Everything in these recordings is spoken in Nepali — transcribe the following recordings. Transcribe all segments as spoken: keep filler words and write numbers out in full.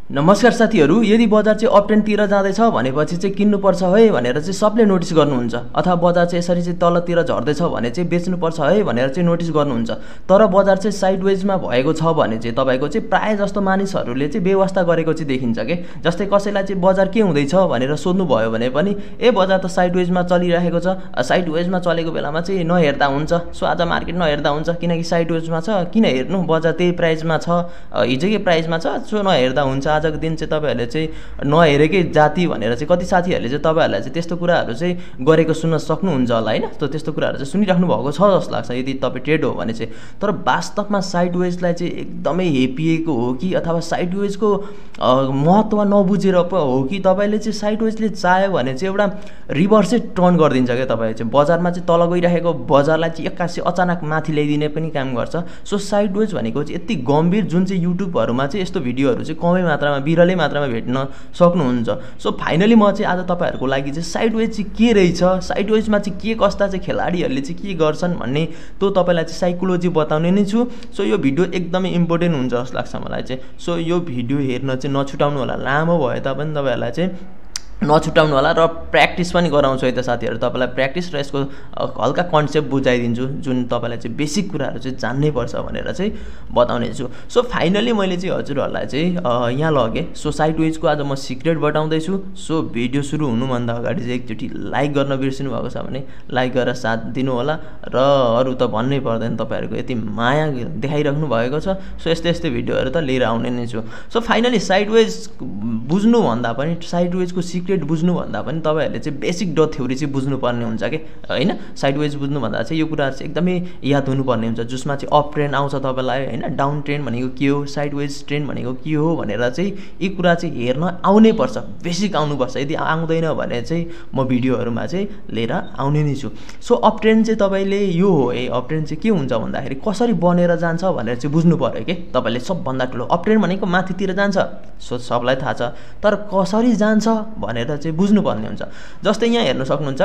नमस्कार साथीहरु, यदि बजार चाहिँ अपट्रेन्डतिर जाँदैछ भनेपछि चाहिँ किन्नुपर्छ है भनेर चाहिँ सबले नोटिस गर्नुहुन्छ, अथवा बजार चाहिँ यसरी चाहिँ तलतिर झर्दैछ भने चाहिँ बेच्नुपर्छ है भनेर चाहिँ नोटिस गर्नुहुन्छ। तर बजार चाहिँ साइडवेजमा भएको छ भने चाहिँ तपाईको चाहिँ प्राय जस्तो मानिसहरूले चाहिँ व्यवस्था गरेको चाहिँ देखिन्छ के। जस्तै कसैलाई चाहिँ बजार के हुँदैछ भनेर सोध्नु भयो भने पनि ए बजार त साइडवेजमा चलिरहेको छ, साइडवेजमा चलेको बेलामा चाहिँ नहेर्दा हुन्छ, सो आज मार्केट नहेर्दा हुन्छ किनकि साइडवेजमा छ, किन हेर्नु, बजार त्यही प्राइसमा छ, हिजोकै प्राइसमा छ, सो नहेर्दा हुन्छ। आजको दिन चाहिँ तपाईहरुले चाहिँ नहेरेकै जाति भनेर चाहिँ कति साथीहरुले चाहिँ तपाईहरुलाई चाहिँ त्यस्तो कुराहरु चाहिँ गरेको सुन्न सक्नुहुन्छ होला हैन। त त्यस्तो कुराहरु चाहिँ सुनिराख्नु भएको छ जस्तो लाग्छ यदि तपाई ट्रेड हो भने चाहिँ। तर वास्तवमा साइडवेजलाई चाहिँ एकदमै हेपिएको हो कि अथवा साइडवेजको महत्त्व नबुझेर पो हो कि तपाईले चाहिँ साइडवेजले चाह्यो भने चाहिँ एउटा रिभर्सै टर्न गरिदिन्छ के। तपाईले चाहिँ बजारमा चाहिँ तल गइरहेको बजारलाई चाहिँ एक्कासी अचानक माथि ल्याइदिने पनि काम गर्छ। सो साइडवेज भनेको चाहिँ यति गम्भीर जुन चाहिँ युट्युबहरुमा चाहिँ यस्तो भिडियोहरु चाहिँ कमै मात्रामा बिरलै मात्रामा भेट्न सक्नुहुन्छ। सो फाइनली म चाहिँ आज तपाईहरुको लागि चाहिँ साइडवेज चाहिँ के रहेछ, साइडवेजमा चाहिँ के कस्ता चाहिँ खेलाडीहरुले चाहिँ के गर्छन् भन्ने त्यो तपाईलाई चाहिँ साइकोलोजी बताउने नै छु। सो यो भिडियो एकदमै इम्पोर्टेन्ट हुन्छ जस्तो लाग्छ मलाई चाहिँ। सो यो भिडियो हेर्न चाहिँ नछुटाउनु होला, लामो भए तापनि तपाईहरुलाई चाहिँ नछुटाउनु होला र प्र्याक्टिस पनि गराउँछु है त साथीहरु। तपाईलाई प्र्याक्टिस र यसको हल्का कन्सेप्ट बुझाइदिन्छु जुन तपाईलाई चाहिँ बेसिक कुराहरु चाहिँ जान्नै पर्छ भनेर चाहिँ बताउने छु। सो फाइनली मैले चाहिँ हजुरहरुलाई चाहिँ यहाँ लगे। सो साइडवेजको आज म सिक्रेट बताउँदै छु। सो भिडियो सुरु हुनुभन्दा अगाडि चाहिँ एकचोटी लाइक गर्न बिर्सिनु भएको छ भने लाइक गरेर साथ दिनु होला र अरु त भन्नै पर्दैन, तपाईहरुको यति माया देखाइराख्नु भएको छ। सो यस्तै यस्तै भिडियोहरु त लिएर आउने नै छु। सो फाइनली साइडवेज बुझ्नु भन्दा पनि साइडवेजको सिक्रेट बुझ्नु भन्दा पनि तपाईहरुले चाहिँ बेसिक डट थ्योरी चाहिँ बुझ्नु पर्ने हुन्छ के हैन। साइडवेज बुझ्नु भन्दा चाहिँ यो कुरा चाहिँ एकदमै याद हुनुपर्ने हुन्छ जसमा चाहिँ अप ट्रेन्ड आउँछ तपाईलाई हैन, डाउन ट्रेन्ड भनेको के हो, साइडवेज ट्रेन्ड भनेको के हो भनेर चाहिँ यी कुरा चाहिँ हेर्न आउनै पर्छ, बेसिक आउनु पर्छ। यदि आउँदैन भने चाहिँ म भिडियोहरुमा चाहिँ लिएर आउने नै छु। सो अप ट्रेन्ड चाहिँ तपाईले यो हो ए अप ट्रेन्ड चाहिँ के हुन्छ भन्दाखेरि कसरी बनेर जान्छ भनेर चाहिँ बुझ्नु पर्यो के। तपाईले सबभन्दा ठुलो अप ट्रेन्ड भनेको माथितिर जान्छ, सो सबलाई थाहा छ, तर कसरी जान्छ भनेर चाहिँ बुझ्नु पर्ने हुन्छ। जस्तै यहाँ हेर्न सक्नुहुन्छ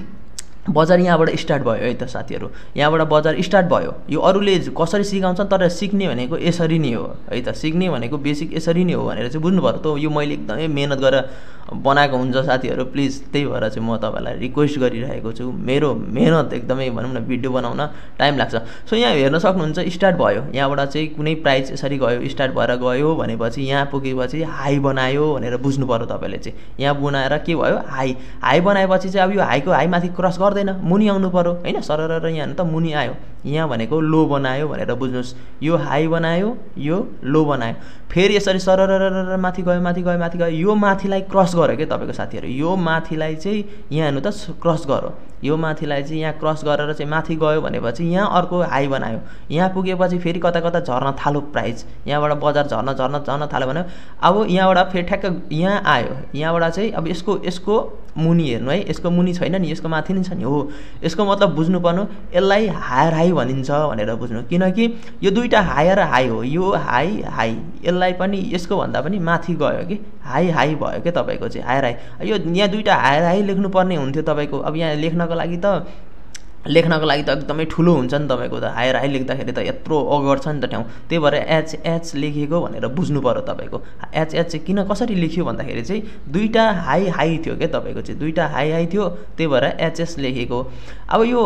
बजार यहाँबाट स्टार्ट भयो है त साथीहरु, यहाँबाट बजार स्टार्ट भयो। यो अरूले कसरी सिकाउँछन् तर सिक्ने भनेको यसरी नै हो है त, सिक्ने भनेको बेसिक यसरी नै हो भनेर चाहिँ बुझ्नु पर्यो। त यो मैले एकदमै मेहनत गरेर बनाएको हुन्छ साथीहरु, प्लिज त्यही भएर चाहिँ म तपाईलाई रिक्वेस्ट गरिरहेको छु। मेरो मेहनत एकदमै भनौँ न भिडियो बनाउन टाइम लाग्छ। सो यहाँ हेर्न सक्नुहुन्छ स्टार्ट भयो, यहाँबाट चाहिँ कुनै प्राइस यसरी गयो, स्टार्ट भएर गयो भनेपछि यहाँ पुगेपछि हाई बनायो भनेर बुझ्नु पर्यो तपाईले चाहिँ। यहाँ बनाएर के भयो हाई, हाई बनाएपछि चाहिँ अब यो हाईको हाई माथि क्रस गर्दैन, मुनि आउनु पर्यो हैन। सरर यहाँ त मुनि आयो, यहाँ भनेको लो बनायो भनेर बुझ्नुस्। यो हाई बनायो, यो लो बनायो, फेरि यसरी सरर माथि गयो माथि गयो माथि गयो, यो माथिलाई क्रस गर्यो के तपाईको साथीहरु। यो माथिलाई चाहिँ यहाँ हेर्नु त क्रस गर्यो, यो माथिलाई चाहिँ यहाँ क्रस गरेर चाहिँ माथि गयो भनेपछि यहाँ अर्को हाई बनायो, यहाँ पुगेपछि फेरि कता कता झर्न थाल्यो प्राइस, यहाँबाट बजार झर्न झर्न झर्न थाल्यो भने अब यहाँबाट फेरि ठ्याक्क यहाँ आयो, यहाँबाट चाहिँ अब यसको यसको मुनि हेर्नु है, यसको मुनि छैन नि, यसको माथि नै छ नि। हो यसको मतलब बुझ्नु पर्नु यसलाई हायर हाई भनिन्छ भनेर बुझ्नु, किनकि यो दुईटा हायर हाई हो, यो हाई हाई, यसलाई पनि यसको भन्दा पनि माथि गयो कि हाई हाई भयो के तपाईको चाहिँ हायर हाई। यो यहाँ दुईटा हायर हाई लेख्नु पर्ने हुन्थ्यो तपाईको। अब यहाँ लेख्नको लागि त लेख्नको लागि त एकदमै ठुलो हुन्छ नि तपाईको त, हायर हाई लेख्दाखेरि त यत्रो अगड छ नि त ठाउँ, त्यही भएर एच एच लेखेको भनेर बुझ्नु पर्यो तपाईको। एच एच चाहिँ किन कसरी लेख्यो भन्दाखेरि चाहिँ दुईटा हाई हाई थियो के तपाईको चाहिँ, दुईटा हाई हाई थियो त्यही भएर एचएस लेखेको। अब यो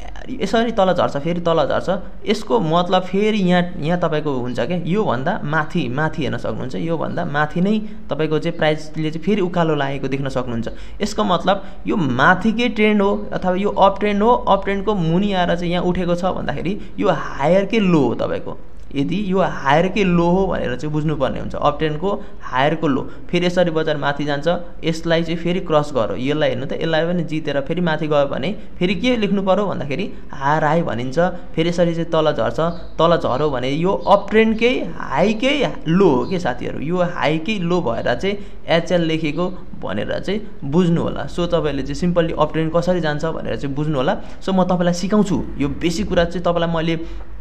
यसरी तल झर्छ फेरि तल झर्छ, यसको मतलब फेरि यहाँ यहाँ तपाईको हुन्छ के, यो भन्दा माथि माथि हेर्न सक्नुहुन्छ, यो भन्दा माथि नै तपाईको चाहिँ प्राइसले चाहिँ फेरि उकालो लागेको देख्न सक्नुहुन्छ। यसको मतलब यो माथिकै ट्रेन्ड हो अथवा यो अप ट्रेन्ड हो, अप ट्रेन्डको मुनि आएर चाहिँ यहाँ उठेको छ भन्दाखेरि यो हायरकै लो हो तपाईको। यदि यो हायरकै लो हो भनेर चाहिँ बुझ्नुपर्ने हुन्छ, अप ट्रेन्डको हायरको लो। फेरि यसरी बजार माथि जान्छ, यसलाई चाहिँ फेरि क्रस गऱ्यो, यसलाई हेर्नु त यसलाई पनि जितेर फेरि माथि गयो भने फेरि के लेख्नु पर्यो भन्दाखेरि हायर हाई भनिन्छ। फेरि यसरी चाहिँ तल झर्छ, तल झर्यो भने यो अप ट्रेन्डकै हाईकै लो हो के साथीहरु, यो हाईकै लो भएर चाहिँ एचएल लेखेको भनेर चाहिँ बुझ्नु होला। सो तपाईले चाहिँ सिम्पली अप ट्रेन्ड कसरी जान्छ भनेर चाहिँ बुझ्नु होला। सो म तपाईलाई सिकाउँछु, यो बेसिक कुरा चाहिँ तपाईलाई मैले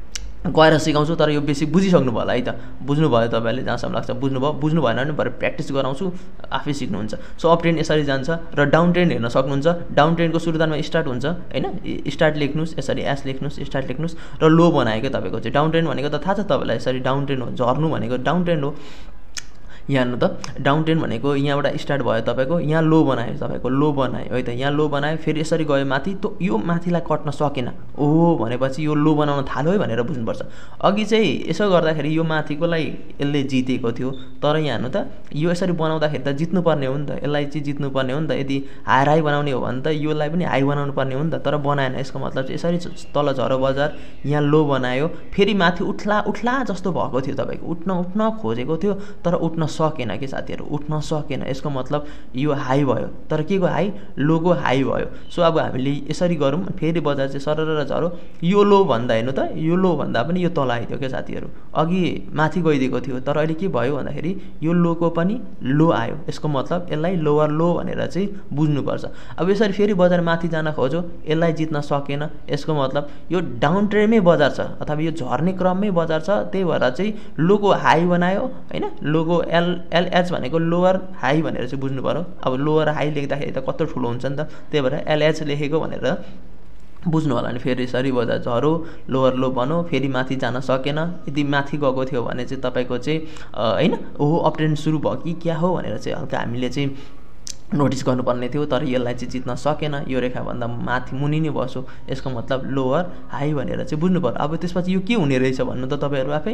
गएर सिकाउँछु, तर यो बेसिक बुझिसक्नु भयो होला है त, बुझ्नु भयो तपाईले जहाँसम्म लाग्छ बुझ्नु भयो। बुझ्नु भएन भने भरे प्र्याक्टिस गराउँछु, आफै सिक्नुहुन्छ। सो अप ट्रेन्ड यसरी जान्छ र डाउन ट्रेन्ड हेर्न सक्नुहुन्छ। डाउन ट्रेन्डको सुरुवातमा स्टार्ट हुन्छ हैन, स्टार्ट लेख्नुस्, यसरी एस लेख्नुस्, स्टार्ट लेख्नुस् र लो बनाएको तपाईको चाहिँ डाउन ट्रेन्ड भनेको त थाहा छ तपाईलाई, यसरी डाउन ट्रेन्ड हो, झर्नु भनेको डाउन ट्रेन्ड हो। यहाँ हेर्नु त डाउन ट्रेन्ड भनेको यहाँबाट स्टार्ट भयो तपाईँको, यहाँ लो बनायो तपाईँको, लो बनायो है त, यहाँ लो बनायो, फेरि यसरी गयो माथि, त यो माथिलाई कट्न सकेन। ओहो भनेपछि यो लो बनाउन थाल्यो है भनेर बुझ्नुपर्छ। अघि चाहिँ यसो गर्दाखेरि यो माथिकोलाई यसले जितेको थियो, तर यहाँ हेर्नु त यो यसरी बनाउँदाखेरि त जित्नुपर्ने हो नि त, यसलाई चाहिँ जित्नुपर्ने हो नि त। यदि हाई हाई बनाउने हो भने त योलाई पनि हाई बनाउनु पर्ने हो नि त, तर बनाएन। यसको मतलब चाहिँ यसरी तल झरो बजार, यहाँ लो बनायो, फेरि माथि उठ्ला उठ्ला जस्तो भएको थियो तपाईँको, उठ्न उठ्न खोजेको थियो तर उठ्न सकेन कि साथीहरू, उठ्न सकेन। यसको मतलब यो हाई भयो, तर के को हाई, लोको हाई भयो। सो अब हामीले यसरी गरौँ, फेरि बजार चाहिँ सरर झरो, यो लो भन्दा हेर्नु त यो लो भन्दा पनि यो तल आइदियो क्या साथीहरू। अघि माथि गइदिएको थियो तर अहिले के भयो भन्दाखेरि यो लोको पनि लो आयो। यसको मतलब यसलाई लोवर लो भनेर चाहिँ बुझ्नुपर्छ। अब यसरी फेरि बजार माथि जान खोज्यो, यसलाई जित्न सकेन। यसको मतलब यो डाउन ट्रेन्डमै बजार छ अथवा यो झर्ने क्रममै बजार छ, त्यही भएर चाहिँ लोको हाई बनायो होइन। लोको एल एलएच भनेको लोवर हाई भनेर चाहिँ बुझ्नु पर्यो। अब लोवर हाई लेख्दाखेरि त कत्रो ठुलो हुन्छ नि त, त्यही भएर एलएच लेखेको भनेर बुझ्नु होला नि। फेरि यसरी बजार झरो, लोवर लो बन्यो, फेरि माथि जान सकेन। यदि माथि गएको थियो भने चाहिँ तपाईँको चाहिँ होइन ओहो अप ट्रेन्ड सुरु भयो कि क्या हो भनेर चाहिँ हल्का हामीले चाहिँ नोटिस गर्नुपर्ने थियो, तर यसलाई चाहिँ जित्न सकेन। यो रेखाभन्दा माथि मुनि नै बस्यो, यसको मतलब लोवर हाई भनेर चाहिँ बुझ्नु पर्यो। अब त्यसपछि यो के हुने रहेछ भन्नु त तपाईँहरू आफै,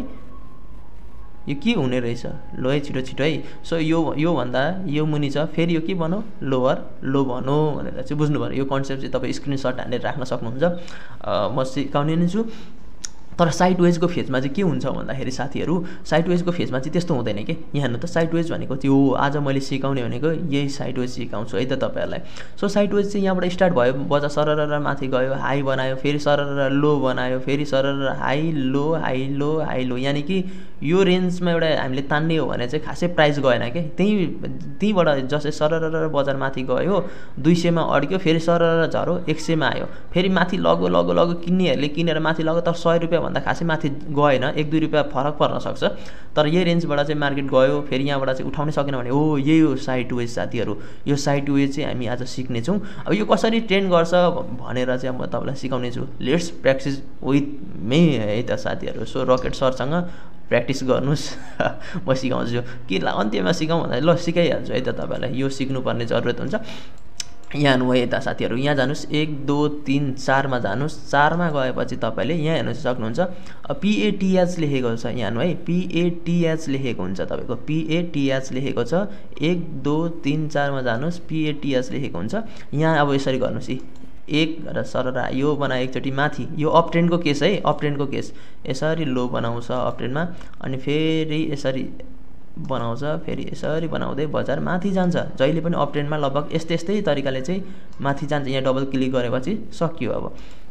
यो के हुने रहेछ लो है, छिटो छिटो है। सो यो योभन्दा यो मुनि छ, फेरि यो के भनौँ लोवर लो भनौँ भनेर चाहिँ बुझ्नु पर्यो। यो कन्सेप्ट चाहिँ तपाईँ स्क्रिनसट हानेर राख्न सक्नुहुन्छ, म सिकाउने नै छु। तर साइड वेजको फेजमा चाहिँ के हुन्छ भन्दाखेरि साथीहरू, साइड वेजको फेजमा चाहिँ त्यस्तो हुँदैन कि। यहाँ हेर्नु त साइड वेज भनेको त्यो आज मैले सिकाउने भनेको यही साइड वेज सिकाउँछु है त तपाईँहरूलाई। सो साइड वेज चाहिँ यहाँबाट स्टार्ट भयो, बजार सरर माथि गयो, हाई बनायो, फेरि सरर लो बनायो, फेरि सरर high low high low high low, यानि कि यो रेन्जमा एउटा हामीले तान्ने हो भने चाहिँ खासै प्राइस गएन कि। त्यहीँ त्यहीँबाट जसै सरर बजार माथि गयो, दुई सयमा अड्क्यो, फेरि सरर झरो एक सयमा आयो, फेरि माथि लगो लगो लगो किन्नेहरूले किनेर माथि लग्यो, तर सय रुपियाँ भन्दा खासै माथि गएन, एक दुई रुपियाँ फरक पर्न सक्छ। तर यही रेन्जबाट चाहिँ मार्केट गयो, फेरि यहाँबाट चाहिँ उठाउनै सकेन भने हो यही हो साइड वेज साथीहरू। यो साइड वेज चाहिँ हामी आज सिक्नेछौँ। अब यो कसरी ट्रेन्ड गर्छ भनेर चाहिँ म तपाईँलाई सिकाउने छु। लेट्स प्र्याक्टिस विथ मे है त साथीहरू। सो रकेट सरसँग प्र्याक्टिस गर्नुहोस्, म सिकाउँछु। के ला अन्त्यमा सिकाउँ भन्दा ल सिकाइहाल्छु है त तपाईँलाई। यो सिक्नुपर्ने जरुरत हुन्छ। यहाँ हेर्नु है यता साथीहरू, यहाँ जानुहोस्, एक दो तिन चारमा जानुहोस्। चारमा गएपछि तपाईँले यहाँ हेर्नु सक्नुहुन्छ पिएटिएच लेखेको छ। यहाँ हेर्नु है पिएटिएच लेखेको हुन्छ तपाईँको, पिएटिएच लेखेको छ। एक दो तिन चारमा जानुहोस्, पिएटिएच लेखेको हुन्छ। यहाँ अब यसरी गर्नुहोस्, एक र सररा यो बनायो एकचोटि माथि, यो अप ट्रेन्डको केस है, अप ट्रेन्डको केस। यसरी लो बनाउँछ अप ट्रेन्डमा, अनि फेरि यसरी बनाउँछ, फेरि यसरी बनाउँदै बजार माथि जान्छ। जहिले पनि अप ट्रेन्डमा लगभग यस्तै यस्तै तरिकाले चाहिँ माथि जान्छ। यहाँ डबल क्लिक गरेपछि सकियो। अब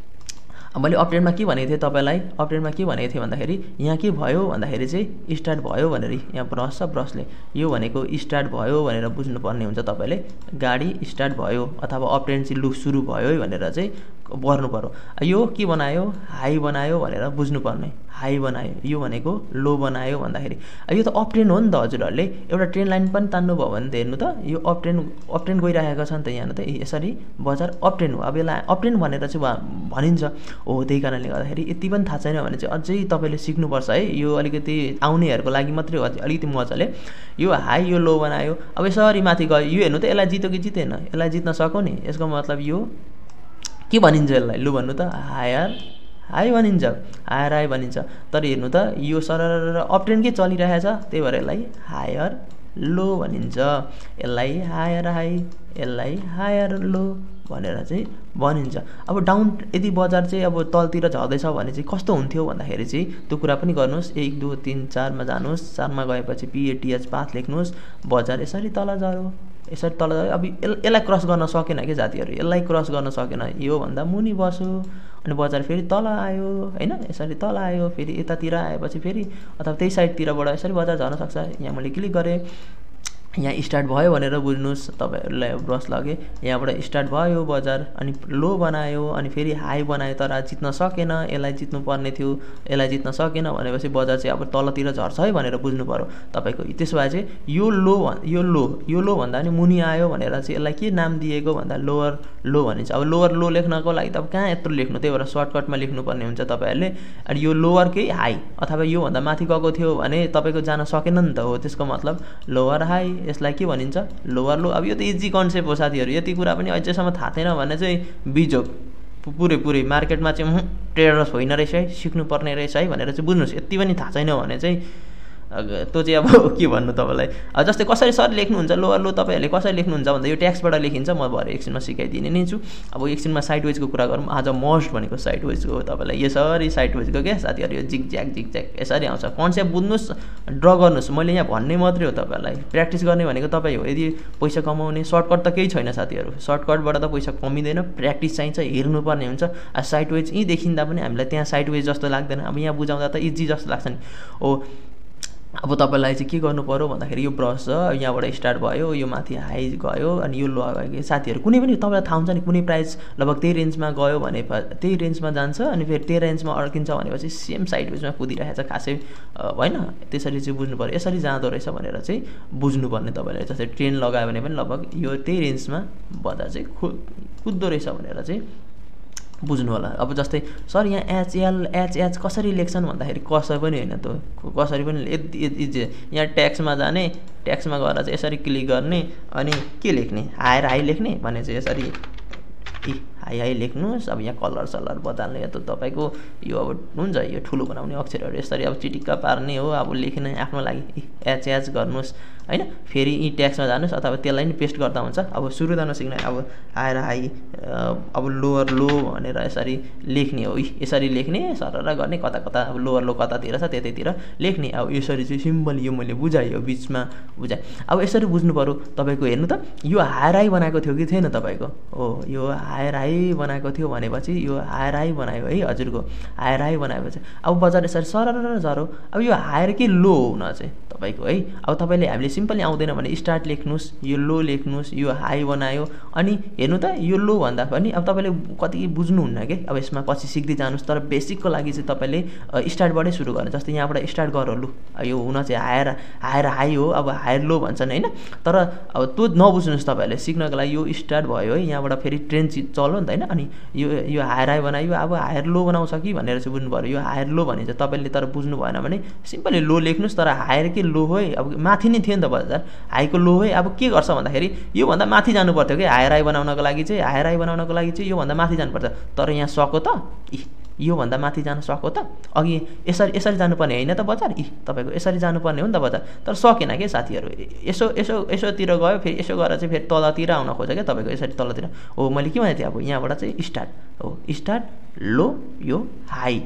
मैले अप ट्रेन्डमा के भनेको थिएँ तपाईँलाई, अप ट्रेन्डमा के भनेको थिएँ भन्दाखेरि यहाँ के भयो भन्दाखेरि चाहिँ स्टार्ट भयो भनेर, यहाँ ब्रस छ ब्रसले यो भनेको स्टार्ट भयो भनेर बुझ्नुपर्ने हुन्छ तपाईँले। गाडी स्टार्ट भयो अथवा अप ट्रेन्ड चाहिँ लु सुरु भयो है भनेर चाहिँ गर्नु पर्यो। यो के बनायो, हाई बनायो भनेर बुझ्नुपर्ने, हाई बनायो, यो भनेको लो बनायो भन्दाखेरि यो त अप ट्रेन्ड हो नि त। हजुरहरूले एउटा ट्रेन लाइन पनि तान्नुभयो भने त हेर्नु त यो अप ट्रेन्ड अप ट्रेन्ड गइरहेको छ नि त। यहाँ त यसरी बजार अप ट्रेन्ड हो। अब यसलाई अप ट्रेन्ड भनेर चाहिँ भनिन्छ हो। त्यही कारणले गर्दाखेरि यति पनि थाहा छैन भने चाहिँ अझै तपाईँले सिक्नुपर्छ है। यो अलिकति आउनेहरूको लागि मात्रै हो, अलिकति मजाले। यो हाई यो लो बनायो, अब यसरी माथि गयो, यो हेर्नु त यसलाई जित्यो कि जितेन, यसलाई जित्न सक्यो नि। यसको मतलब यो के भनिन्छ, यसलाई लु भन्नु त हायर हाई भनिन्छ, हायर हाई भनिन्छ। तर हेर्नु त यो सरर अप ट्रेन्ड के चलिरहेछ, त्यही भएर यसलाई हायर लो भनिन्छ। यसलाई हायर हाई, यसलाई हायर लो भनेर चाहिँ भनिन्छ। अब डाउन यदि बजार चाहिँ अब तलतिर झर्दैछ भने चाहिँ कस्तो हुन्थ्यो भन्दाखेरि चाहिँ त्यो कुरा पनि गर्नुहोस्। एक दुई तिन चारमा जानुहोस्, चारमा गएपछि पिएटिएच पाथ लेख्नुहोस्, बजार यसरी तल झऱ्यो, यसरी तल झऱ्यो। अब यसलाई क्रस गर्न सकेन कि साथीहरू, यसलाई क्रस गर्न सकेन, योभन्दा मुनि बस्यो, अनि बजार फेरि तल आयो होइन, यसरी तल आयो, फेरि यतातिर आएपछि फेरि अथवा त्यही साइडतिरबाट यसरी बजार झर्न सक्छ। यहाँ मैले क्लिक गरेँ, यहाँ स्टार्ट भयो भनेर बुझ्नुहोस्। तपाईँहरूलाई ब्रस लगे यहाँबाट स्टार्ट भयो बजार, अनि लो बनायो, अनि फेरि हाई बनायो, तर जित्न सकेन, यसलाई जित्नु पर्ने थियो, यसलाई जित्न सकेन भनेपछि बजार चाहिँ अब तलतिर झर्छ है भनेर बुझ्नु पऱ्यो तपाईँको। त्यसो भए चाहिँ यो लो यो लो यो लो भन्दा पनि मुनि आयो भनेर चाहिँ यसलाई के नाम दिएको भन्दा लोवर लो भनिन्छ। अब लोवर लो लेख्नको लागि त अब कहाँ यत्रो लेख्नु, त्यही भएर सर्टकटमा लेख्नुपर्ने हुन्छ तपाईँहरूले। अनि यो लोवरकै हाई अथवा योभन्दा माथि गएको थियो भने तपाईँको जान सकेन नि त, हो त्यसको मतलब लोवर हाई, यसलाई के भनिन्छ लोवर लो। अब यो त इजी कन्सेप्ट हो साथीहरू, यति कुरा पनि अझैसम्म थाहा छैन भने चाहिँ बिजोग पुरै पुरै मार्केटमा चाहिँ ट्रेडर्स होइन रहेछ है, सिक्नुपर्ने रहेछ है भनेर चाहिँ बुझ्नुहोस्। यति पनि थाहा छैन भने चाहिँ त्यो चाहिँ अब के भन्नु तपाईँलाई। जस्तै कसरी सर लेख्नुहुन्छ लोवर लो तपाईँहरूले कसरी लेख्नुहुन्छ भन्दा यो ट्याक्सबाट लेखिन्छ, म भरे एकछिनमा सिकाइदिने नै छु। अब एकछिनमा साइड वेजको कुरा गरौँ। आज मस्ट भनेको साइड वेजको हो तपाईँलाई, यसरी साइड वेजको क्या साथीहरू, यो जिग ज्याक जिग ज्याक यसरी आउँछ। कन्सेप्ट बुझ्नुहोस्, ड्र गर्नुहोस्, मैले यहाँ भन्ने मात्रै हो तपाईँहरूलाई, प्र्याक्टिस गर्ने भनेको तपाईँ हो। यदि पैसा कमाउने सर्टकट त केही छैन साथीहरू, सर्टकटबाट त पैसा कमिँदैन, प्र्याक्टिस चाहिन्छ, हेर्नुपर्ने हुन्छ। साइड वेज यहीँ देखिँदा पनि हामीलाई त्यहाँ साइड वेज जस्तो लाग्दैन, अब यहाँ बुझाउँदा त इजी जस्तो लाग्छ नि। हो अब तपाईँलाई चाहिँ के गर्नु पऱ्यो भन्दाखेरि यो ब्रस छ, यहाँबाट स्टार्ट भयो, यो माथि हाई गयो, अनि यो लो गयो। साथीहरू कुनै पनि तपाईँलाई थाहा हुन्छ नि कुनै प्राइस लगभग त्यही रेन्जमा गयो भने त्यही रेन्जमा जान्छ, अनि फेरि त्यही रेन्जमा अड्किन्छ भनेपछि सेम साइड वेजमा कुदिरहेको छ खासै होइन। त्यसरी चाहिँ बुझ्नु पऱ्यो, यसरी जाँदो रहेछ भनेर चाहिँ बुझ्नुपर्ने तपाईँले। जस्तै ट्रेन लगायो भने पनि लगभग यो त्यही रेन्जमा बजार चाहिँ खु कुद्दो रहेछ भनेर चाहिँ बुझ्नु होला। अब जस्तै सर यहाँ एचएल एचएच कसरी लेख्छन् भन्दाखेरि कसै पनि होइन, त कसरी पनि इजी। यहाँ ट्याक्समा जाने, ट्याक्समा गएर चाहिँ यसरी क्लिक गर्ने, अनि के लेख्ने हायर हाई लेख्ने भने चाहिँ यसरी इ हाई हाई लेख्नुहोस्। अब यहाँ कलर सलर बदल्ने त तपाईँको यो अब हुन्छ, यो ठुलो बनाउने अक्षरहरू यसरी अब चिटिक्क पार्ने हो। अब लेख्ने आफ्नो लागि एच एच गर्नुहोस् होइन, फेरि यी ट्याक्समा जानुहोस् अथवा त्यसलाई नि पेस्ट गर्दा हुन्छ। अब सुरु जान सिक्ने, अब हायर हाई अब लोवर लो भनेर यसरी लेख्ने हो, यसरी लेख्ने सरर गर्ने, कता कता अब लोवर लो कतातिर छ त्यतैतिर लेख्ने। अब यसरी चाहिँ सिम्पल यो मैले बुझाएँ, यो बिचमा बुझाएँ। अब यसरी बुझ्नु पऱ्यो तपाईँको। हेर्नु त यो हायर हाई बनाएको थियो कि थिएन तपाईँको, हो यो हायर हाई बनाएको थियो भनेपछि यो हायर हाई बनायो है हजुरको, हायर हाई बनाएपछि अब बजार यसरी सरर झरो। अब यो हायर कि लो हुन चाहिँ तपाईँको है। अब तपाईँले हामीले सिम्पली आउँदैन भने स्टार्ट लेख्नुहोस्, यो लो लेख्नुहोस्, यो हाई बनायो, अनि हेर्नु त यो लो भन्दा पनि अब तपाईँले कति बुझ्नुहुन्न कि, अब यसमा पछि सिक्दै जानुहोस्। तर बेसिकको लागि चाहिँ तपाईँले स्टार्टबाटै सुरु गर्नु। जस्तै यहाँबाट स्टार्ट गर लु, यो हुन चाहिँ हायर हायर हाई हो, अब हायर लो भन्छन् होइन। तर अब त्यो नबुझ्नुहोस्, तपाईँहरूले सिक्नको लागि यो स्टार्ट भयो है, यहाँबाट फेरि ट्रेन चल्यो नि त होइन। अनि यो यो हायर हाई बनायो, अब हायर लो बनाउँछ कि भनेर चाहिँ बुझ्नु पऱ्यो। यो हायर लो भने चाहिँ तपाईँले तर बुझ्नु भएन भने सिम्पली लो लेख्नुहोस्, तर हायर कि लो है, अब माथि नै थियो नि त बजार, हाईको लो है। अब के गर्छ भन्दाखेरि योभन्दा माथि जानु पर्थ्यो कि हायर हाई बनाउनको लागि चाहिँ, हायर हाई बनाउनको लागि चाहिँ योभन्दा माथि जानुपर्छ। तर यहाँ सको त इ योभन्दा माथि जान सको त, अघि यसरी यसरी जानुपर्ने होइन त बजार, इ तपाईँको यसरी जानुपर्ने हो नि त बजार, तर सकेन क्या साथीहरू। यसो यसो यसोतिर गयो, फेरि यसो गरेर चाहिँ फेरि तलतिर आउन खोज्यो क्या तपाईँको, यसरी तलतिर। हो मैले के भनेको थिएँ, अब यहाँबाट चाहिँ स्टार्ट हो, स्टार्ट लो, यो हाई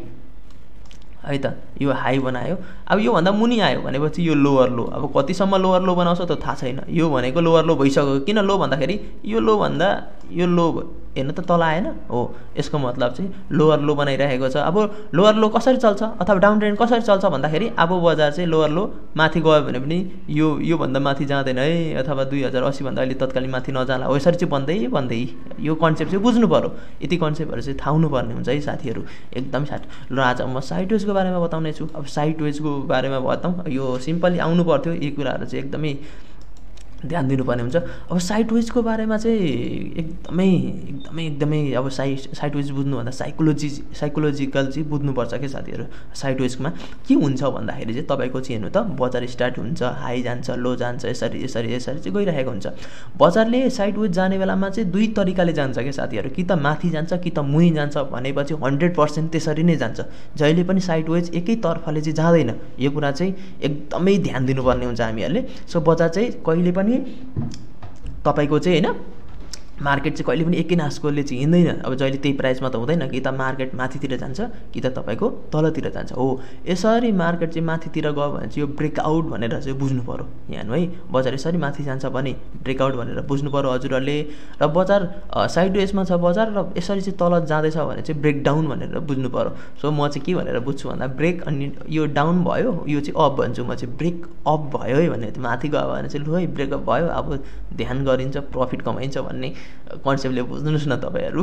है त, यो हाई बनायो। अब योभन्दा मुनि आयो भनेपछि यो लोवर लो। अब कतिसम्म लोवर लो बनाउँछ त थाहा छैन, यो भनेको लोवर लो भइसक्यो। किन लो भन्दाखेरि यो लो भन्दा यो लो हेर्नु त तल आएन, हो यसको मतलब चाहिँ लोवर लो बनाइरहेको छ। अब लोवर लो कसरी चल्छ अथवा डाउन ट्रेन्ड कसरी चल्छ भन्दाखेरि अब बजार चाहिँ लोवर लो माथि गयो भने पनि यो योभन्दा माथि जाँदैन है, अथवा दुई हजार अस्सीभन्दा अहिले तत्कालीन माथि नजाला, हो यसरी चाहिँ भन्दै भन्दै यो कन्सेप्ट चाहिँ बुझ्नु पऱ्यो। यति कन्सेप्टहरू चाहिँ थाहा हुनुपर्ने हुन्छ है साथीहरू, एकदम साथ। ल आज म साइड वेजको बारेमा बताउने छु। अब साइड वेजको बारेमा बताउँ, यो सिम्पली आउनु पर्थ्यो, यी कुराहरू चाहिँ एकदमै ध्यान दिनुपर्ने हुन्छ। अब साइड वेजको बारेमा चाहिँ एकदमै एकदमै एकदमै अब साइड साइड वेज बुझ्नुभन्दा साइकोलोजी साइकोलोजिकल चाहिँ बुझ्नुपर्छ क्या साथीहरू। साइड वेजमा के हुन्छ भन्दाखेरि चाहिँ तपाईँको चाहिँ हेर्नु त बजार स्टार्ट हुन्छ, हाई जान्छ, लो जान्छ, यसरी यसरी यसरी चाहिँ गइरहेको हुन्छ। बजारले साइड वेज जाने बेलामा चाहिँ दुई तरिकाले जान्छ क्या साथीहरू, कि त माथि जान्छ कि त मुनि जान्छ भनेपछि हन्ड्रेड पर्सेन्ट त्यसरी नै जान्छ। जहिले पनि साइड वेज एकै तर्फले चाहिँ जाँदैन, यो कुरा चाहिँ एकदमै ध्यान दिनुपर्ने हुन्छ हामीहरूले। सो बजार चाहिँ कहिले पनि तपाईँको चाहिँ होइन मार्केट चाहिँ कहिले पनि एकै नासकोले चाहिँ हिँड्दैन। अब जहिले त्यही प्राइसमा त हुँदैन, कि त मार्केट माथितिर जान्छ कि त तपाईँको तलतिर जान्छ। हो यसरी मार्केट चाहिँ माथितिर गयो भने चाहिँ यो ब्रेकआउट भनेर चाहिँ बुझ्नु पऱ्यो यहाँ है। बजार यसरी माथि जान्छ भने ब्रेकआउट भनेर बुझ्नु पऱ्यो हजुरहरूले। र बजार साइडवेजमा छ बजार र यसरी चाहिँ तल जाँदैछ भने चाहिँ ब्रेकडाउन भनेर बुझ्नु पऱ्यो। सो म चाहिँ के भनेर बुझ्छु भन्दा ब्रेक अनि यो डाउन भयो यो चाहिँ अप भन्छु म चाहिँ, ब्रेक अप भयो है भने माथि गयो भने चाहिँ लु है ब्रेकअप भयो अब ध्यान गरिन्छ प्रफिट कमाइन्छ भन्ने कन्सेप्टले बुझ्नुहोस् न तपाईँहरू।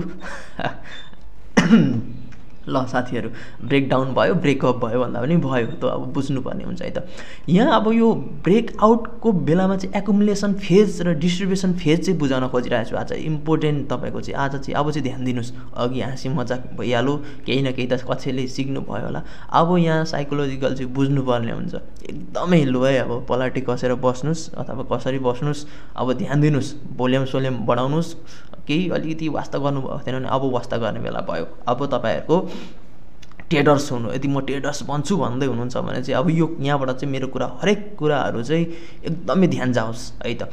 ल साथीहरू ब्रेकडाउन भयो ब्रेकअप भयो भन्दा पनि भयो त अब बुझ्नुपर्ने हुन्छ है त। यहाँ अब यो ब्रेकआउटको बेलामा चाहिँ एकुमुलेसन फेज र डिस्ट्रिब्युसन फेज चाहिँ बुझाउन खोजिरहेको छु आज। इम्पोर्टेन्ट तपाईँको चाहिँ आज चाहिँ अब चाहिँ ध्यान दिनुहोस्। अघि हाँसी मजाक भइहाल्यो, केही न केही त कसैले सिक्नु भयो होला। अब यहाँ साइकोलोजिकल चाहिँ बुझ्नुपर्ने हुन्छ एकदमै। लु है अब पलाटी कसेर बस्नुहोस् अथवा कसरी बस्नुहोस्, अब ध्यान दिनुहोस्, भोल्युम सोल्युम बढाउनुहोस्। केही अलिकति वास्ता गर्नुभएको थिएन भने अब वास्ता गर्ने बेला भयो। अब तपाईँहरूको ट्रेडर्स हुनु, यदि म ट्रेडर्स बन्छु भन्दै हुनुहुन्छ भने चाहिँ अब यो यहाँबाट चाहिँ मेरो कुरा हरेक कुराहरू चाहिँ एकदमै ध्यान जाओस् है त।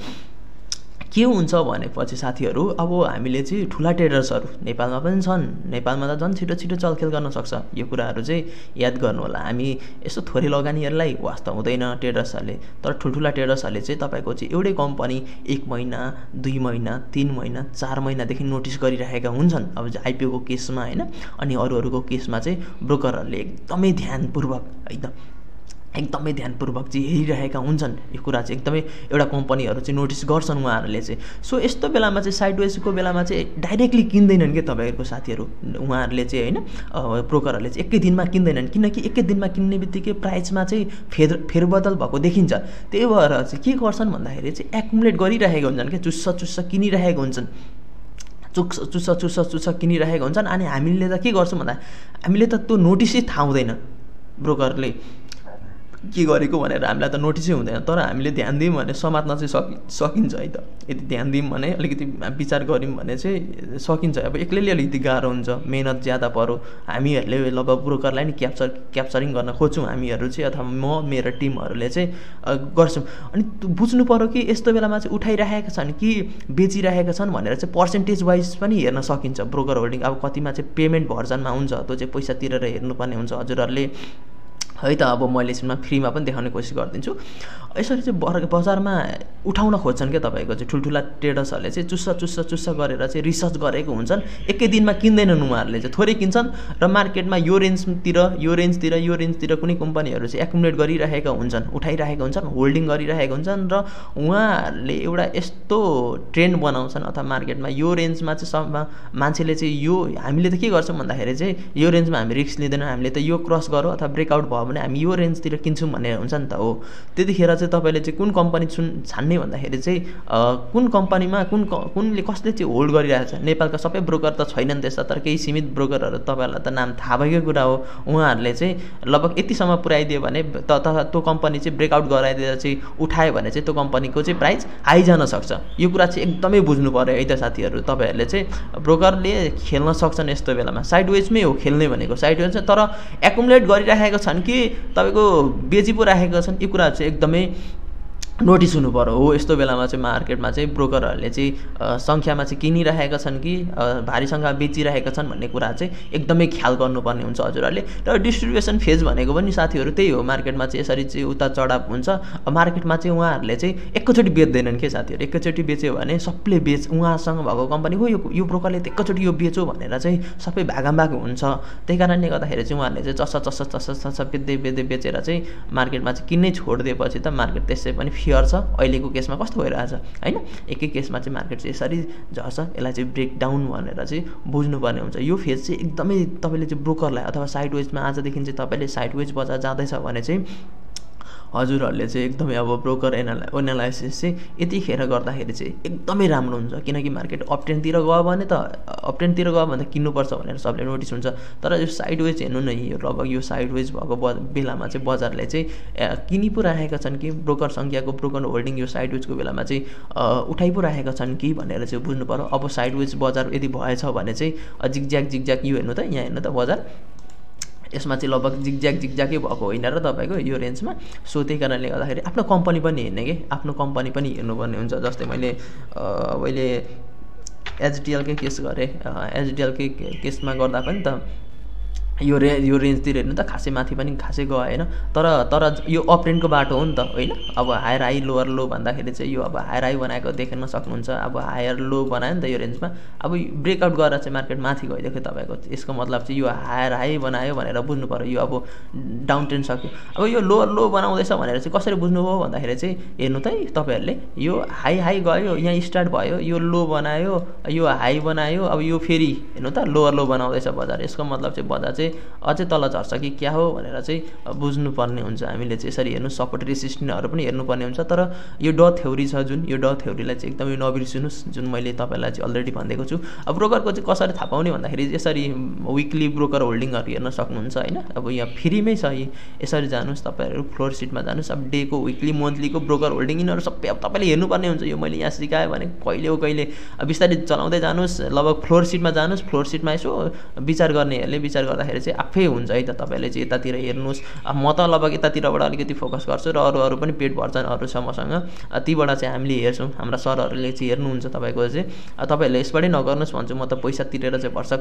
के हुन्छ भनेपछि साथीहरू अब हामीले चाहिँ ठुला ट्रेडर्सहरू नेपालमा पनि छन्, नेपालमा त झन् छिटो छिटो चलखेल गर्न सक्छ। यो कुराहरू चाहिँ याद गर्नु होला। हामी यस्तो थोरै लगानीहरूलाई वास्ता हुँदैन ट्रेडर्सहरूले, तर ठुल्ठुला ट्रेडर्सहरूले चाहिँ तपाईँको चाहिँ एउटै कम्पनी एक महिना दुई महिना तिन महिना चार महिनादेखि नोटिस गरिरहेका हुन्छन् अब आइपिओको केसमा होइन। अनि अरू अरूको केसमा चाहिँ ब्रोकरहरूले एकदमै ध्यानपूर्वक एकदम एकदमै ध्यानपूर्वक चाहिँ हेरिरहेका हुन्छन्। यो कुरा चाहिँ एकदमै एउटा कम्पनीहरू चाहिँ नोटिस गर्छन् उहाँहरूले चाहिँ। सो यस्तो बेलामा चाहिँ साइडवेजको बेलामा चाहिँ डाइरेक्टली किन्दैनन् क्या तपाईँहरूको साथीहरू उहाँहरूले चाहिँ होइन। ब्रोकरहरूले चाहिँ एकै दिनमा किन्दैनन्, किनकि एकै दिनमा किन्ने बित्तिकै प्राइसमा चाहिँ फेर फेरबदल भएको देखिन्छ। त्यही भएर चाहिँ के गर्छन् भन्दाखेरि चाहिँ एकुमुलेट गरिरहेका हुन्छन् क्या, चुस्स चुस्स किनिरहेका हुन्छन्, चुक्स चुस्स चुस्स चुस्स किनिरहेका हुन्छन्। अनि हामीले त के गर्छौँ भन्दा हामीले त त्यो नोटिसै थाहा हुँदैन ब्रोकरले के गरेको भनेर, हामीलाई त नोटिसै हुँदैन। तर हामीले ध्यान दियौँ भने समात्न चाहिँ सकि सकिन्छ है त। यदि ध्यान दियौँ भने अलिकति विचार गऱ्यौँ भने चाहिँ सकिन्छ। अब एक्लैले अलिकति गाह्रो हुन्छ, मेहनत ज्यादा पऱ्यो। हामीहरूले लगभग ब्रोकरलाई नि क्याप्चर क्याप्चरिङ गर्न खोज्छौँ हामीहरू चाहिँ, अथवा म मेरो टिमहरूले चाहिँ गर्छौँ। अनि बुझ्नु पऱ्यो कि यस्तो बेलामा चाहिँ उठाइरहेका छन् कि बेचिरहेका छन् भनेर चाहिँ पर्सेन्टेज वाइज पनि हेर्न सकिन्छ। ब्रोकर होल्डिङ अब कतिमा चाहिँ पेमेन्ट भर्जनमा हुन्छ त्यो चाहिँ पैसा तिरेर हेर्नुपर्ने हुन्छ हजुरहरूले है त। अब मैले यसमा फ्रीमा पनि देखाउने कोसिस गरिदिन्छु। यसरी चाहिँ बर बजारमा उठाउन खोज्छन् क्या तपाईँको चाहिँ ठुल्ठुला ट्रेडर्सहरूले चाहिँ चुस्स चुस्स चुस्स गरेर चाहिँ रिसर्च गरेको हुन्छन्। एकै दिनमा किन्दैनन् उहाँहरूले चाहिँ, थोरै किन्छन् र मार्केटमा यो रेन्जतिर यो रेन्जतिर यो रेन्जतिर कुनै कम्पनीहरू चाहिँ एकुमुलेट गरिरहेका हुन्छन्, उठाइरहेका हुन्छन्, होल्डिङ गरिरहेका हुन्छन्। र उहाँहरूले एउटा यस्तो ट्रेन्ड बनाउँछन् अथवा मार्केटमा यो रेन्जमा चाहिँ सबमा मान्छेले चाहिँ यो हामीले त के गर्छौँ भन्दाखेरि चाहिँ यो रेन्जमा हामी रिस्क लिँदैनौँ, हामीले त यो क्रस गरौँ अथवा ब्रेकआउट भयो भने हामी यो रेन्जतिर किन्छौँ भन्ने हुन्छ नि त। हो त्यतिखेर चाहिँ तपाईँले चाहिँ कुन कम्पनी छुन छान्ने भन्दाखेरि चाहिँ कुन कम्पनीमा कुन कुनले कसले चाहिँ होल्ड गरिरहेको छ। नेपालका सबै ब्रोकर त छैनन् त्यस्ता, तर केही सीमित ब्रोकरहरू तपाईँहरूलाई त नाम थाहा भएकै कुरा हो। उहाँहरूले चाहिँ लगभग यतिसम्म पुऱ्याइदियो भने तथा त्यो कम्पनी चाहिँ ब्रेकआउट गराइदिएर चाहिँ उठायो भने चाहिँ त्यो कम्पनीको चाहिँ प्राइस हाई जान सक्छ। यो कुरा चाहिँ एकदमै बुझ्नु पऱ्यो है त साथीहरू। तपाईँहरूले चाहिँ ब्रोकरले खेल्न सक्छन् यस्तो बेलामा, साइडवेजमै हो खेल्ने भनेको साइडवेज चाहिँ, तर एकुमुलेट गरिरहेका छन् कि तपाईँको बेची पो राखेका छन्। यो कुरा चाहिँ एकदमै नोटिस हुनु पर्यो। हो यस्तो बेलामा चाहिँ मार्केटमा चाहिँ ब्रोकरहरूले चाहिँ सङ्ख्यामा चाहिँ किनिरहेका छन् कि भारी सङ्ख्या बेचिरहेका छन् भन्ने कुरा चाहिँ एकदमै ख्याल गर्नुपर्ने हुन्छ हजुरहरूले। र डिस्ट्रिब्युसन फेज भनेको पनि साथीहरू त्यही हो, मार्केटमा चाहिँ यसरी चाहिँ उता चढाव हुन्छ। मार्केटमा चाहिँ उहाँहरूले चाहिँ एकैचोटि बेच्दैनन् के साथीहरू, एकैचोटि बेच्यो भने सबले बेच उहाँसँग भएको कम्पनी हो यो यो ब्रोकरले त एकैचोटि यो बेच्यो भनेर चाहिँ सबै भागाभाग हुन्छ। त्यही कारणले गर्दाखेरि चाहिँ उहाँहरूले चाहिँ चस्स चस्स चस्स चस्स बेच्दै बेच्दै बेचेर चाहिँ मार्केटमा चाहिँ किन्नै छोडिदिएपछि त मार्केट त्यसै पनि फियर छ। अहिलेको केसमा कस्तो भइरहेछ होइन, एकै केसमा चाहिँ मार्केट चाहिँ यसरी झर्छ, यसलाई चाहिँ ब्रेकडाउन भनेर चाहिँ बुझ्नुपर्ने हुन्छ। यो फेज चाहिँ एकदमै तपाईँले चाहिँ ब्रोकरलाई अथवा साइडवेजमा आजदेखि चाहिँ तपाईँले साइडवेज बजार जाँदैछ भने चाहिँ हजुरहरूले चाहिँ एकदमै अब ब्रोकर एनाला एनालाइसिस चाहिँ यतिखेर गर्दाखेरि चाहिँ एकदमै राम्रो हुन्छ। किनकि मार्केट अपट्रेन्डतिर गयो भने त अपट्रेन्डतिर गयो भने त किन्नुपर्छ भनेर सबले नोटिस हुन्छ। तर यो साइडवेज हेर्नु न, यो लगभग यो साइडवेज भएको ब बेलामा चाहिँ बजारले चाहिँ किनि पो राखेका छन् कि ब्रोकर सङ्ख्याको ब्रोकर होल्डिङ यो साइडवेजको बेलामा चाहिँ उठाइ पो राखेका छन् कि भनेर चाहिँ बुझ्नु पर्यो। अब साइडवेज बजार यदि भएछ भने चाहिँ जिगज्याग जिगज्याग यो हेर्नु त, यहाँ हेर्नु त बजार यसमा चाहिँ लगभग जिगज्याग जिगज्यागै भएको होइन र तपाईँको यो रेन्जमा। सो त्यही कारणले गर्दाखेरि आफ्नो कम्पनी पनि हेर्ने कि आफ्नो कम्पनी पनि हेर्नुपर्ने हुन्छ। जस्तै मैले अहिले एचडिएलकै केस गरेँ। एचडिएलकै केसमा गर्दा पनि त यो रे यो रेन्जतिर हेर्नु त खासै माथि पनि खासै गयो होइन। तर तर यो अपट्रेन्डको बाटो हो नि त होइन। अब हायर हाई लोवर लो भन्दाखेरि चाहिँ यो अब हायर हाई बनाएको देख्न सक्नुहुन्छ। अब हायर लो बनायो नि त यो रेन्जमा, अब ब्रेकआउट गरेर चाहिँ मार्केट माथि गइदियो तपाईँको। यसको मतलब चाहिँ यो हायर हाई बनायो भनेर बुझ्नु पऱ्यो। यो अब डाउन ट्रेन्ड सक्यो। अब यो लोवर लो बनाउँदैछ भनेर चाहिँ कसरी बुझ्नुभयो भन्दाखेरि चाहिँ हेर्नु त है तपाईँहरूले, यो हाई हाई गयो, यहाँ स्टार्ट भयो, यो लो बनायो, यो हाई बनायो, अब यो फेरि हेर्नु त लोवर लो बनाउँदैछ बजार। यसको मतलब चाहिँ बजार चाहिँ अझै तल झर्छ कि क्या हो भनेर चाहिँ बुझ्नुपर्ने हुन्छ हामीले चाहिँ। यसरी हेर्नु सपोर्ट रेसिस्टेन्सहरू पनि हेर्नुपर्ने हुन्छ। तर यो ड थ्योरी छ जुन, यो ड थ्योरीलाई चाहिँ एकदमै नबिर्सिनुहोस्, जुन मैले तपाईँलाई चाहिँ अलरेडी भनिदिएको छु। अब ब्रोकरको चाहिँ कसरी थाहा पाउने भन्दाखेरि यसरी विकली ब्रोकर होल्डिङहरू हेर्न सक्नुहुन्छ होइन। अब यहाँ फ्रीमै छ, यसरी जानुहोस् तपाईँहरू फ्लोर सिटमा जानुहोस्। अब डेको विकली मन्थलीको ब्रोकर होल्डिङ यिनीहरू सबै अब तपाईँले हेर्नुपर्ने हुन्छ। यो मैले यहाँ सिकाएँ भने कहिले हो कहिले बिस्तारै चलाउँदै जानुहोस्। लगभग फ्लोर सिटमा जानुहोस्, फ्लोर सिटमा यसो विचार गर्नेहरूले विचार गर्दाखेरि चाहिँ आफै हुन्छ है त। तपाईँले चाहिँ यतातिर हेर्नुहोस्। अब म त लगभग यतातिरबाट अलिकति फोकस गर्छु र अरू अरू पनि पेट भर्छन् अरू छ मसँग, तीबाट चाहिँ हामीले हेर्छौँ। हाम्रा सरहरूले चाहिँ हेर्नुहुन्छ तपाईँको चाहिँ। तपाईँहरूले यसबाटै नगर्नुहोस् भन्छु म त, पैसा तिरेर चाहिँ भर्सक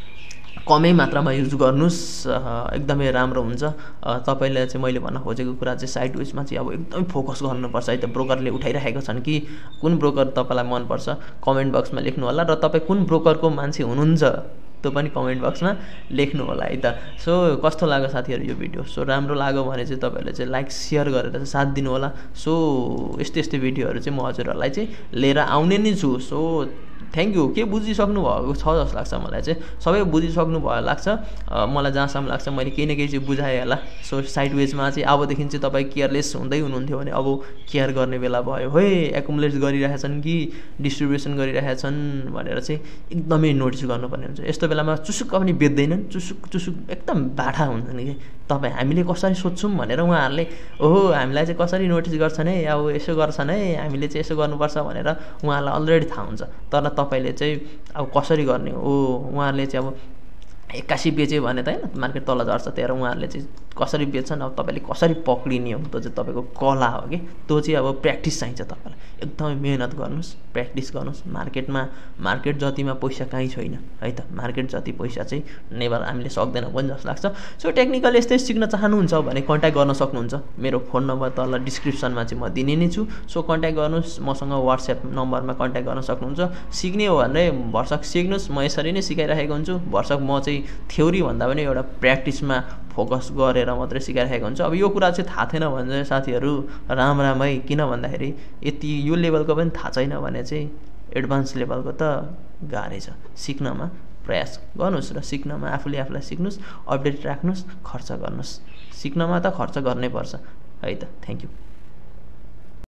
कमै मात्रामा युज गर्नुहोस्, एकदमै राम्रो हुन्छ। तपाईँले चाहिँ मैले भन्न खोजेको कुरा चाहिँ साइड वेजमा चाहिँ अब एकदमै फोकस गर्नुपर्छ है त। ब्रोकरले उठाइराखेका छन् कि कुन ब्रोकर तपाईँलाई मनपर्छ कमेन्ट बक्समा लेख्नु होला, र तपाईँ कुन ब्रोकरको मान्छे हुनुहुन्छ त्यो पनि कमेन्ट बक्समा लेख्नु होला है त। सो कस्तो लाग्यो साथीहरू यो भिडियो? सो राम्रो लाग्यो भने चाहिँ तपाईँहरूले चाहिँ लाइक सेयर गरेर चाहिँ साथ दिनु होला। सो यस्तै यस्तै भिडियोहरू चाहिँ म हजुरहरूलाई चाहिँ लिएर आउने नै छु। So thank you. के बुझिसक्नु भएको छ जस्तो लाग्छ मलाई चाहिँ, सबै बुझिसक्नु भयो लाग्छ मलाई, जहाँसम्म लाग्छ मैले केही न केही चाहिँ बुझाएँ होला। सो साइड वेजमा चाहिँ अबदेखि चाहिँ तपाईँ केयरलेस हुँदै हुनुहुन्थ्यो भने अब केयर गर्ने बेला भयो। है एकुमुलेट गरिरहेछन् कि डिस्ट्रिब्युसन गरिरहेछन् भनेर चाहिँ एकदमै नोटिस गर्नुपर्ने हुन्छ। यस्तो बेलामा चुसुक्क पनि बेच्दैनन्, चुसुक चुसुक एकदम बाठा हुन्छन् कि तपाईँ हामीले कसरी सोध्छौँ भनेर उहाँहरूले ओहो हामीलाई चाहिँ कसरी नोटिस गर्छन् है, अब यसो गर्छन् है, हामीले चाहिँ यसो गर्नुपर्छ भनेर उहाँहरूलाई अलरेडी थाहा हुन्छ। तर तपाईँले चाहिँ अब कसरी गर्ने हो, उहाँहरूले चाहिँ अब एक्कासी बेच्यो भने त होइन मार्केट तल झर्छ, त्यही भएर उहाँहरूले चाहिँ कसरी बेच्छन्, अब तपाईँले कसरी पक्रिने हो त्यो चाहिँ तपाईँको कला हो कि। त्यो चाहिँ अब प्र्याक्टिस चाहिन्छ तपाईँलाई, एकदमै मेहनत गर्नुहोस्, प्र्याक्टिस गर्नुहोस्। मार्केटमा मार्केट जतिमा पैसा कहीँ छैन है त। मार्केट जति पैसा चाहिँ नेभर हामीले सक्दैनौँ पनि जस्तो लाग्छ। सो टेक्निकल यस्तै सिक्न चाहनुहुन्छ भने कन्ट्याक्ट गर्न सक्नुहुन्छ। मेरो फोन नम्बर तल डिस्क्रिप्सनमा चाहिँ म दिने नै छु। सो कन्ट्याक्ट गर्नुहोस्, मसँग वाट्सएप नम्बरमा कन्ट्याक्ट गर्न सक्नुहुन्छ। सिक्ने हो भने भर्सक सिक्नुहोस्, म यसरी नै सिकाइरहेको हुन्छु। भर्सक म चाहिँ थ्योरी भन्दा पनि एउटा प्र्याक्टिसमा फोकस गरेर मात्रै सिकाइरहेको हुन्छ। अब यो कुरा चाहिँ थाहा थिएन भने चाहिँ साथीहरू राम राम है, किन भन्दाखेरि यति यो लेभलको पनि थाहा छैन भने चाहिँ एडभान्स लेभलको त गाह्रै छ। सिक्नमा प्रयास गर्नुहोस् र सिक्नमा आफूले आफूलाई सिक्नुहोस्, अपडेट राख्नुहोस्, खर्च गर्नुहोस्। सिक्नमा त खर्च गर्नै पर्छ है त। Thank you.